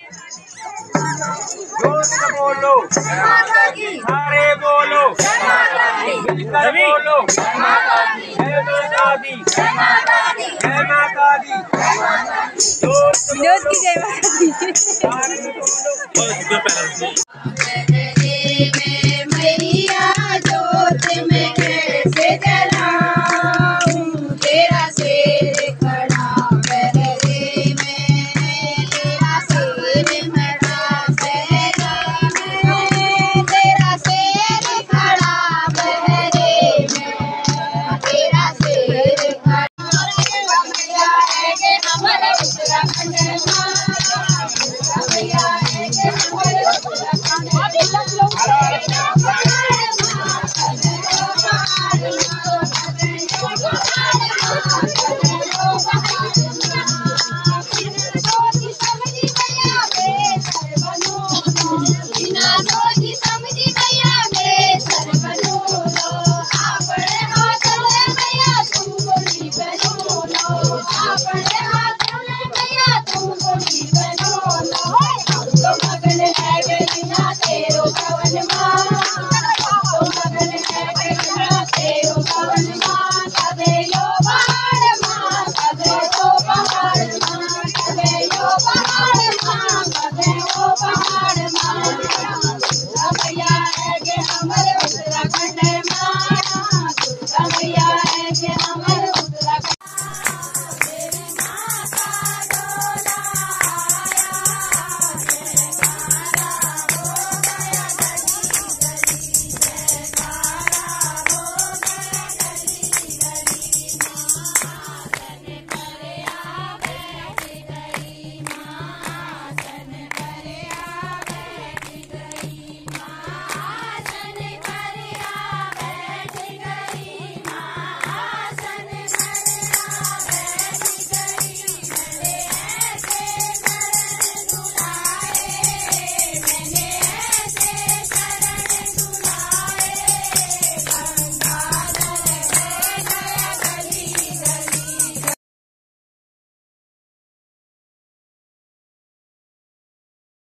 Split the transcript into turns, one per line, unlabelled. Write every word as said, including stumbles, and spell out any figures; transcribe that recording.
जोर से बोलो, सारे बोलो, मिलकर बोलो, जय माता दी, जय माता दी, जोर से बोलो,
जय माता दी।
सारे बोलो।
मैया जोत में कैसे जलाऊं, तेरा